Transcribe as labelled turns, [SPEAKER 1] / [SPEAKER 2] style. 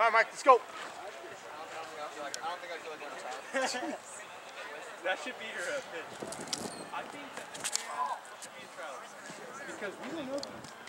[SPEAKER 1] All right, Mike, let's go.
[SPEAKER 2] I don't think I feel like going to
[SPEAKER 3] That should be your pitch. I think that this should be a trial. Because we don't know.